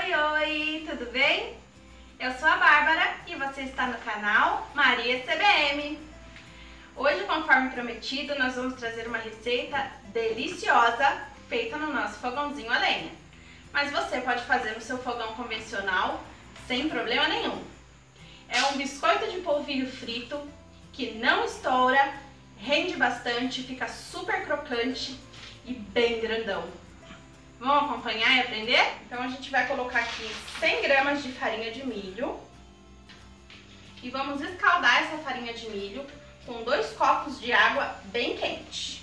Oi, oi, tudo bem? Eu sou a Bárbara e você está no canal Maria CBM. Hoje, conforme prometido, nós vamos trazer uma receita deliciosa feita no nosso fogãozinho a lenha. Mas você pode fazer no seu fogão convencional sem problema nenhum. É um biscoito de polvilho frito que não estoura, rende bastante, fica super crocante e bem grandão. Vamos acompanhar e aprender? Então a gente vai colocar aqui 100 gramas de farinha de milho e vamos escaldar essa farinha de milho com 2 copos de água bem quente.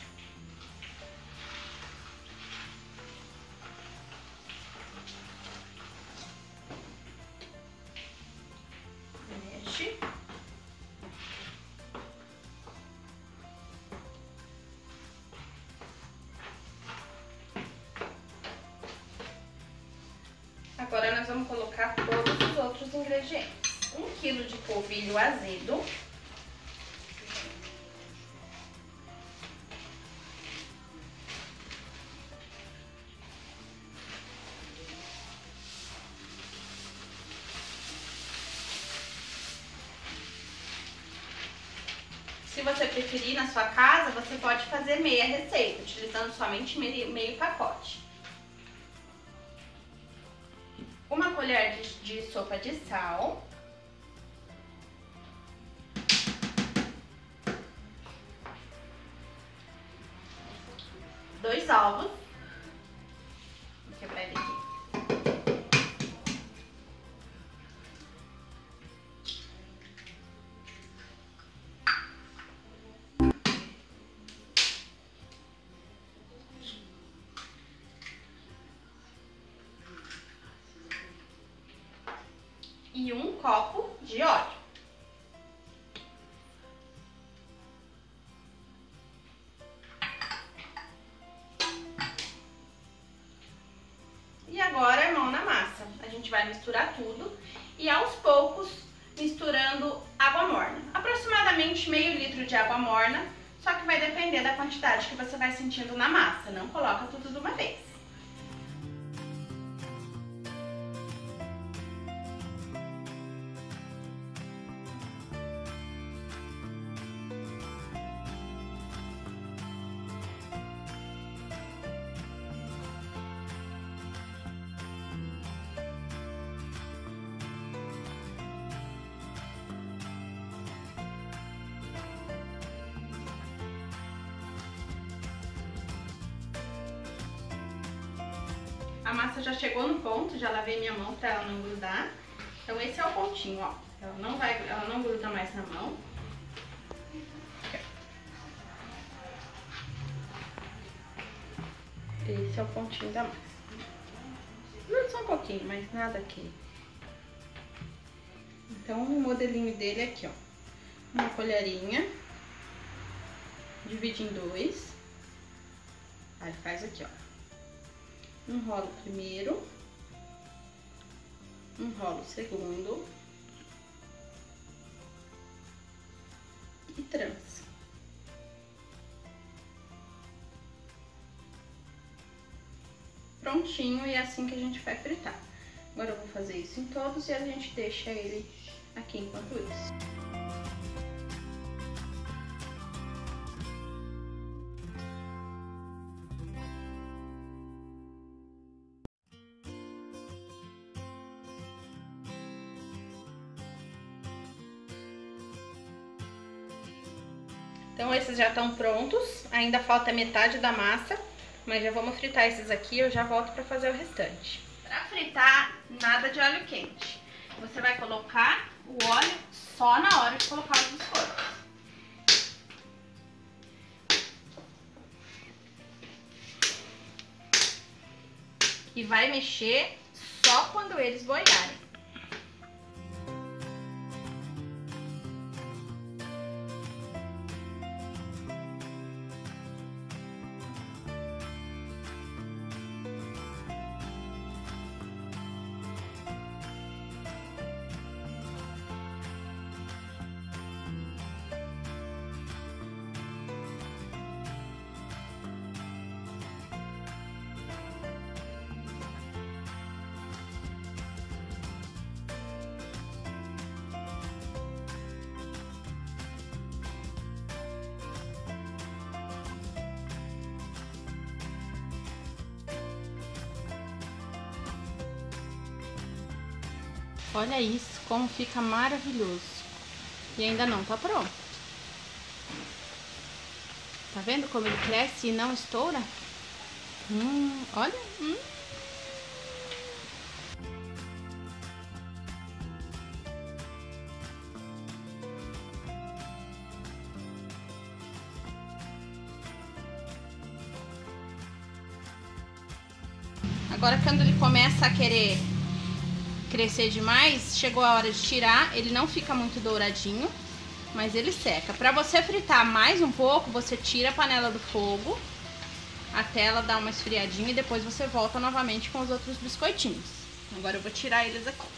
Mexe. Agora nós vamos colocar todos os outros ingredientes. 1 kg de polvilho azedo. Se você preferir na sua casa, você pode fazer meia receita, utilizando somente meio pacote. 1 colher de sopa de sal. 2 ovos. Vou quebrar ele aqui. E 1 copo de óleo. E agora, mão na massa. A gente vai misturar tudo e aos poucos misturando água morna. Aproximadamente meio litro de água morna, só que vai depender da quantidade que você vai sentindo na massa. Não coloca tudo de uma vez. A massa já chegou no ponto, já lavei minha mão para ela não grudar. Então esse é o pontinho, ó. Ela não gruda mais na mão. Esse é o pontinho da massa. Gruda só um pouquinho, mas nada aqui. Então o modelinho dele é aqui, ó. 1 colherinha. Divide em 2. Aí faz aqui, ó. Enrolo primeiro, enrolo segundo e trança. Prontinho, e é assim que a gente vai fritar. Agora eu vou fazer isso em todos e a gente deixa ele aqui enquanto isso. Então esses já estão prontos, ainda falta metade da massa, mas já vamos fritar esses aqui e eu já volto para fazer o restante. Para fritar, nada de óleo quente. Você vai colocar o óleo só na hora de colocar os biscoitos. E vai mexer só quando eles boiarem. Olha isso, como fica maravilhoso. E ainda não tá pronto. Tá vendo como ele cresce e não estoura? Olha. Agora, quando ele começa a querer crescer demais, chegou a hora de tirar. Ele não fica muito douradinho, mas ele seca. Para você fritar mais um pouco, você tira a panela do fogo até ela dar uma esfriadinha e depois você volta novamente com os outros biscoitinhos. Agora eu vou tirar eles aqui.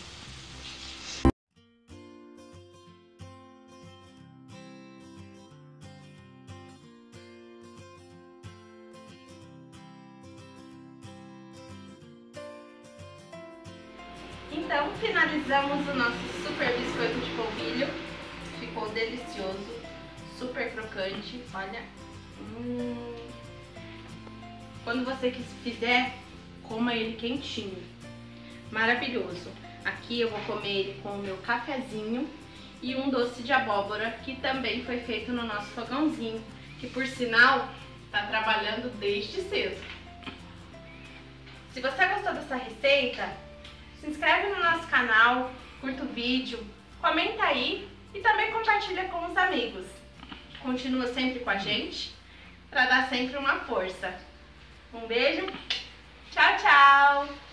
Então, finalizamos o nosso super biscoito de polvilho. Ficou delicioso, super crocante, olha. Quando você fizer, coma ele quentinho. Maravilhoso. Aqui eu vou comer ele com o meu cafezinho e um doce de abóbora que também foi feito no nosso fogãozinho, que por sinal tá trabalhando desde cedo. Se você gostou dessa receita, se inscreve no nosso canal, curta o vídeo, comenta aí e também compartilha com os amigos. Continua sempre com a gente para dar sempre uma força. Um beijo, tchau, tchau!